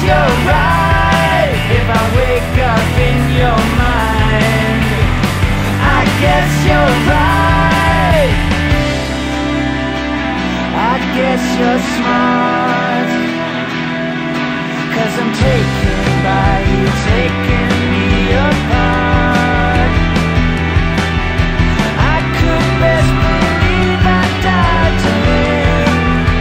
you're right if I wake up in your mind. I guess you're right. I guess you're smart, 'cause I'm taken by you, taking me apart. I could best believe I died to live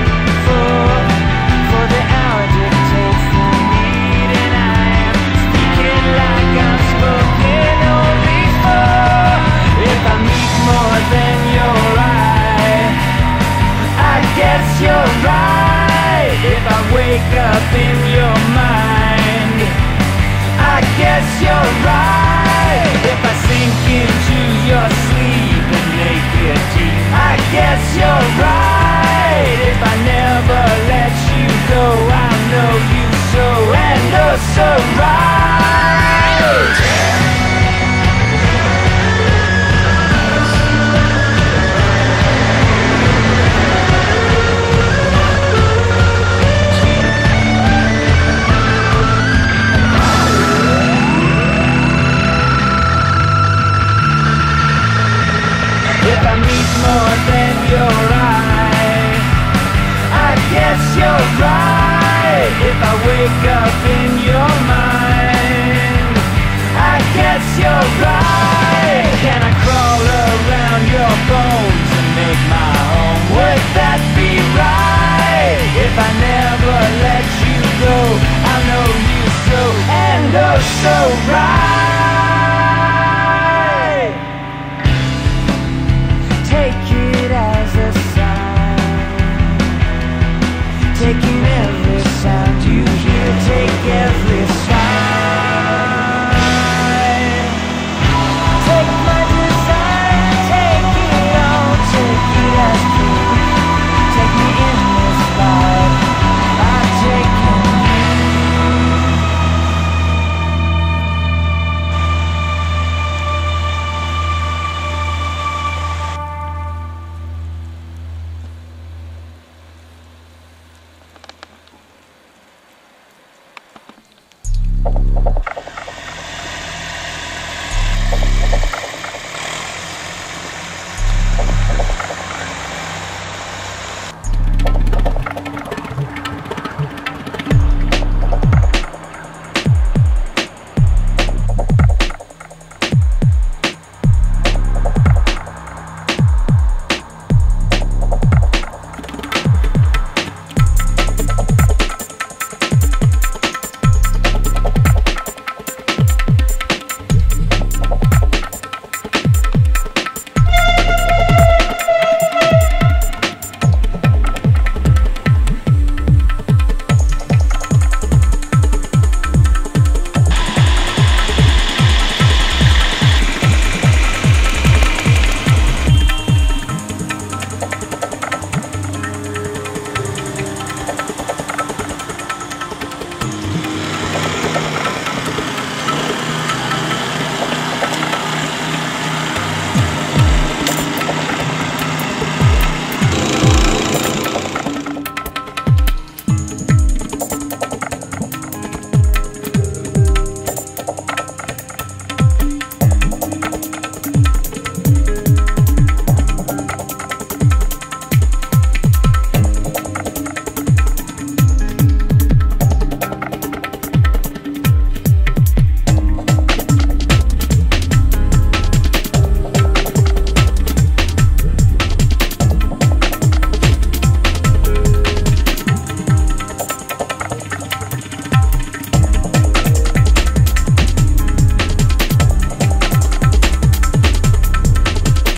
for the hour dictates the need, and I am speaking like I'm spoken only for. If I meet more than your eye, I guess you're right if I wake up in your mind. I guess you're right if I sink into your sleep and make it deep. I guess you're right if I never let you go. I'll know you so and oh so right. If I meet more than your eye, I guess you're right if I wake up